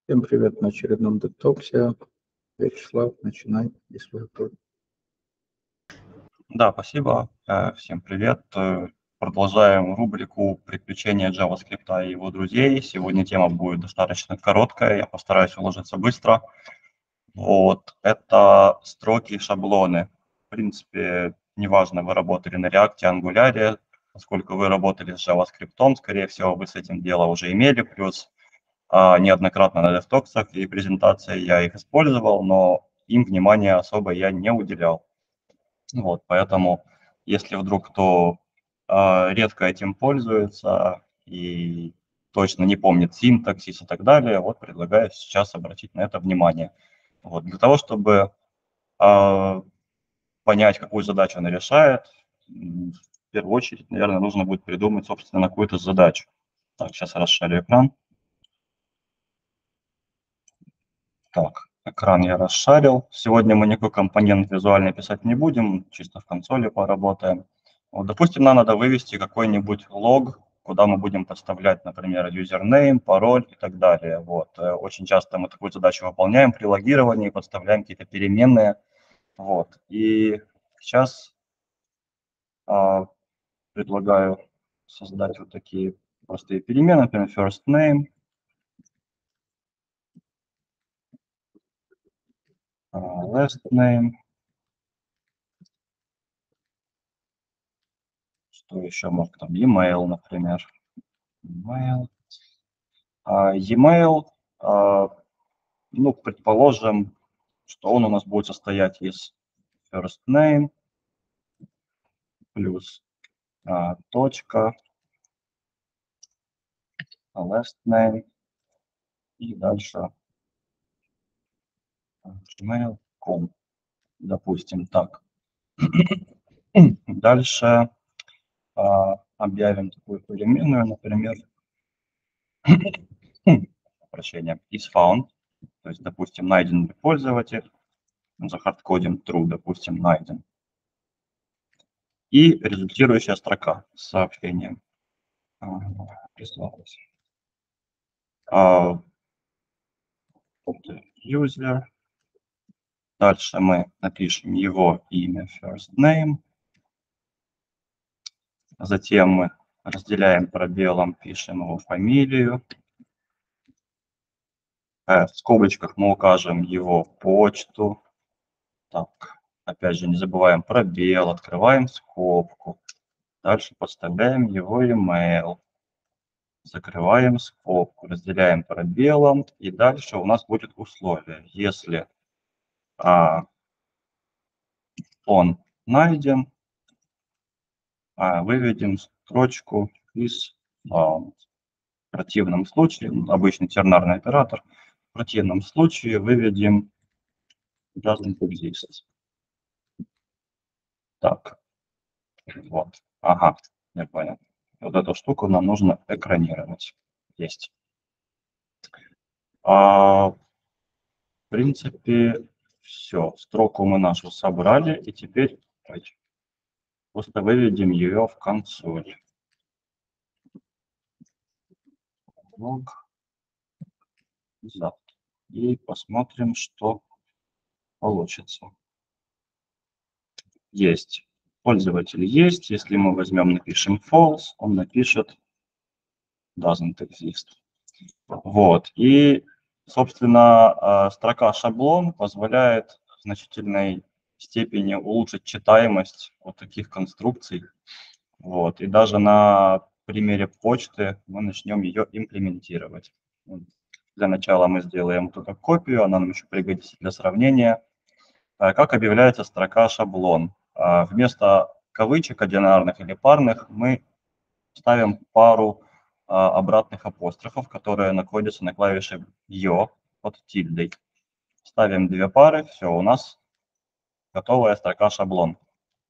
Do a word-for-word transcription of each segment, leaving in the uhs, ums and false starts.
Всем привет на очередном детоксе. Вячеслав, начинай, если готов. Да, спасибо. Э, Всем привет. Э, Продолжаем рубрику «Приключения JavaScript и его друзей». Сегодня тема будет достаточно короткая, я постараюсь уложиться быстро. Вот, это строки и шаблоны. В принципе, неважно, вы работали на React, Angular, поскольку вы работали с JavaScript, скорее всего, вы с этим дело уже имели, плюс а, неоднократно на DevTalks'ах и презентации я их использовал, но им внимания особо я не уделял. Вот, поэтому, если вдруг кто а, редко этим пользуется и точно не помнит синтаксис и так далее, вот предлагаю сейчас обратить на это внимание. Вот, для того, чтобы а, понять, какую задачу она решает, м, в первую очередь, наверное, нужно будет придумать, собственно, какую-то задачу. Так, сейчас расширю экран. Так, экран я расшарил. Сегодня мы никакой компонент визуально писать не будем, чисто в консоли поработаем. Вот, допустим, нам надо вывести какой-нибудь лог, куда мы будем подставлять, например, юзернейм, пароль и так далее. Вот. э, Очень часто мы такую задачу выполняем при логировании, подставляем какие-то переменные. Вот. И сейчас а, предлагаю создать вот такие простые перемены, например, first name, а, last name. Что еще может там? E-mail, например. E-mail. А, E-mail, а, ну, предположим, что он у нас будет состоять из first name плюс а, точка, last name и дальше gmail точка com, допустим, так. Дальше а, объявим такую переменную, например, прощения, is found, то есть, допустим, найден пользователь, захардкодим true, допустим, найден. И результирующая строка с сообщением. Прислалось. User. Дальше мы напишем его имя, first name. Затем мы разделяем пробелом, пишем его фамилию. В скобочках мы укажем его почту. Так, опять же, не забываем пробел, открываем скобку. Дальше подставляем его email. Закрываем скобку, разделяем пробелом, и дальше у нас будет условие. Если а, он найден, а, выведем строчку из found. В противном случае, обычный тернарный оператор, в противном случае выведем doesn't exist. Так, вот, ага, я понял. Вот эту штуку нам нужно экранировать. Есть. А, в принципе, все. Строку мы нашу собрали, и теперь ой, просто выведем ее в консоль. Лог. И посмотрим, что получится. Есть. Пользователь есть. Если мы возьмем, напишем false, он напишет doesn't exist. Вот. И, собственно, строка шаблон позволяет в значительной степени улучшить читаемость вот таких конструкций. Вот. И даже на примере почты мы начнем ее имплементировать. Для начала мы сделаем только копию, она нам еще пригодится для сравнения. Как объявляется строка шаблон? Вместо кавычек одинарных или парных мы ставим пару обратных апострофов, которые находятся на клавише «ё» под тильдой. Ставим две пары, все, у нас готовая строка шаблон.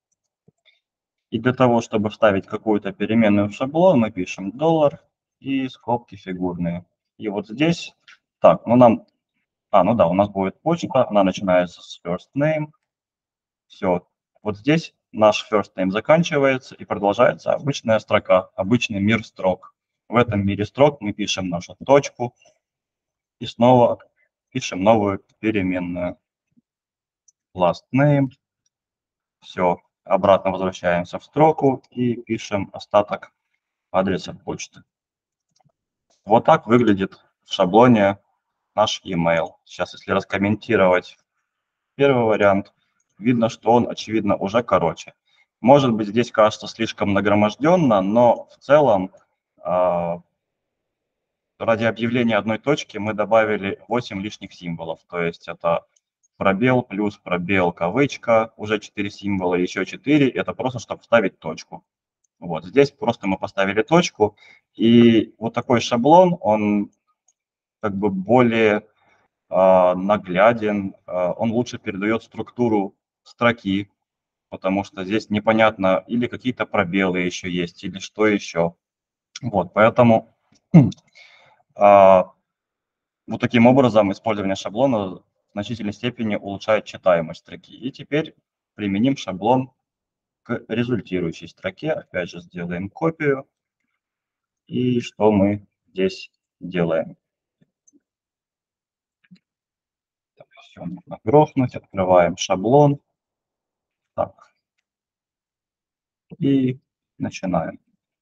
И для того, чтобы вставить какую-то переменную в шаблон, мы пишем доллар и скобки фигурные. И вот здесь, так, ну нам, а, ну да, у нас будет почта, она начинается с first name. Все, вот здесь наш first name заканчивается и продолжается обычная строка, обычный мир строк. В этом мире строк мы пишем нашу точку, И снова пишем новую переменную. Last name. Все, обратно возвращаемся в строку и пишем остаток адреса почты. Вот так выглядит в шаблоне наш email. Сейчас, если раскомментировать первый вариант, видно, что он, очевидно, уже короче. Может быть, здесь кажется слишком нагроможденно, но в целом э, ради объявления одной точки мы добавили восемь лишних символов. То есть это пробел плюс пробел кавычка, уже четыре символа, еще четыре. Это просто, чтобы вставить точку. Вот здесь просто мы поставили точку. И вот такой шаблон, он как бы более э, нагляден, э, он лучше передает структуру строки, потому что здесь непонятно, или какие-то пробелы еще есть, или что еще. Вот, поэтому э, вот таким образом использование шаблона в значительной степени улучшает читаемость строки. И теперь применим шаблон к результирующей строке. Опять же сделаем копию. И что мы здесь делаем? Так, все нужно грохнуть. Открываем шаблон. Так. И начинаем.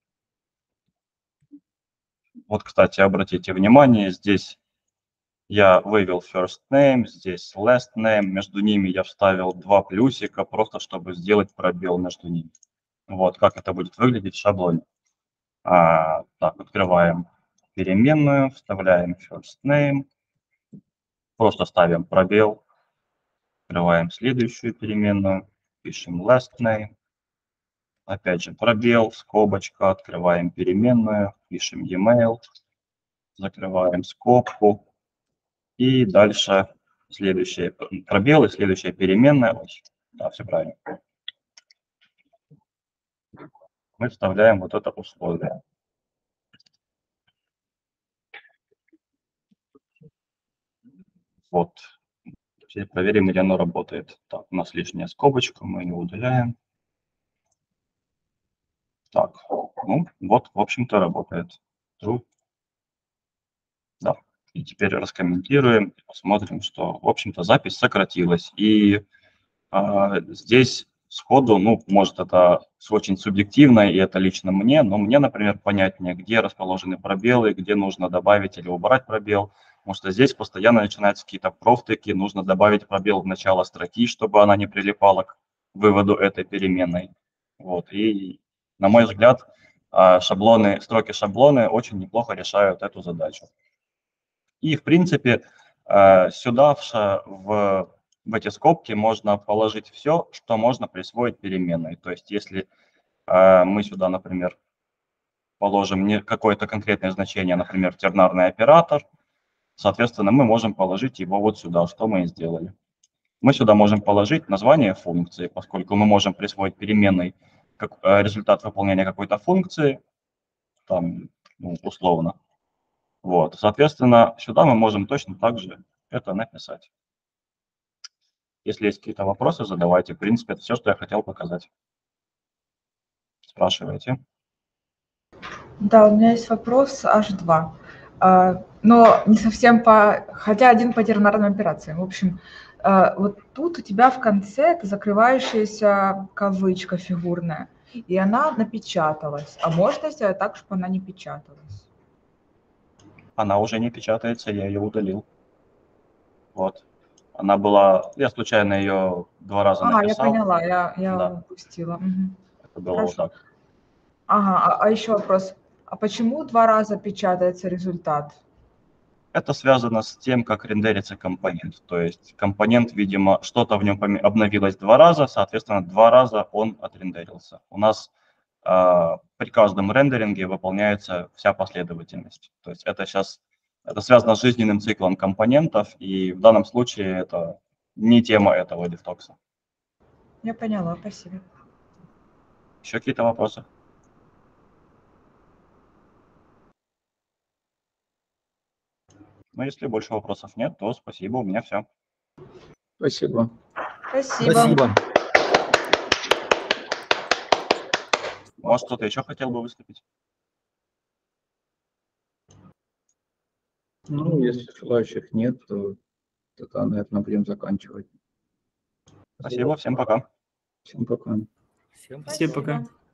Вот, кстати, обратите внимание, здесь я вывел first name, здесь last name, между ними я вставил два плюсика, просто чтобы сделать пробел между ними. Вот как это будет выглядеть в шаблоне. А, так, открываем переменную, вставляем first name, просто ставим пробел, открываем следующую переменную, пишем last name, опять же пробел, скобочка, открываем переменную, пишем e-mail, закрываем скобку и дальше следующие пробелы, следующая переменная, да, все правильно. Мы вставляем вот это условие. Вот. Теперь проверим, или оно работает. Так, у нас лишняя скобочка, мы ее удаляем. Так, ну вот, в общем-то, работает. True. Да. И теперь раскомментируем, посмотрим, что, в общем-то, запись сократилась. И а, здесь сходу, ну, может, это очень субъективно, и это лично мне, но мне, например, понятнее, где расположены пробелы, где нужно добавить или убрать пробел. Потому что здесь постоянно начинаются какие-то профтыки, нужно добавить пробел в начало строки, чтобы она не прилипала к выводу этой переменной. Вот. И, на мой взгляд, шаблоны, строки-шаблоны очень неплохо решают эту задачу. И, в принципе, сюда в, в, в эти скобки можно положить все, что можно присвоить переменной. То есть если мы сюда, например, положим не какое-то конкретное значение, например, тернарный оператор, соответственно, мы можем положить его вот сюда, что мы и сделали. Мы сюда можем положить название функции, поскольку мы можем присвоить переменной как, результат выполнения какой-то функции, там, ну, условно. Вот, соответственно, сюда мы можем точно так же это написать. Если есть какие-то вопросы, задавайте. В принципе, это все, что я хотел показать. Спрашивайте. Да, у меня есть вопрос аш два, но не совсем по... Хотя один по тернарным операциям. В общем, вот тут у тебя в конце это закрывающаяся кавычка фигурная, и она напечаталась. А можно сделать так, чтобы она не печаталась? Она уже не печатается, я ее удалил. Вот. Она была... Я случайно ее два раза а, написал. А, я поняла, я, я да. упустила. Угу. Это было Хорошо. вот так. Ага, а, а еще вопрос. А почему два раза печатается результат? Это связано с тем, как рендерится компонент. То есть компонент, видимо, что-то в нем обновилось два раза, соответственно, два раза он отрендерился. У нас э, при каждом рендеринге выполняется вся последовательность. То есть это сейчас это связано с жизненным циклом компонентов, и в данном случае это не тема этого DevTalks. Я поняла, спасибо. Еще какие-то вопросы? Ну, если больше вопросов нет, то спасибо, у меня все. Спасибо. Спасибо. Спасибо. Может, кто-то еще хотел бы выступить? Ну, если желающих нет, то тогда, наверное, будем заканчивать. Спасибо, всем пока. Всем пока. Всем Спасибо, пока.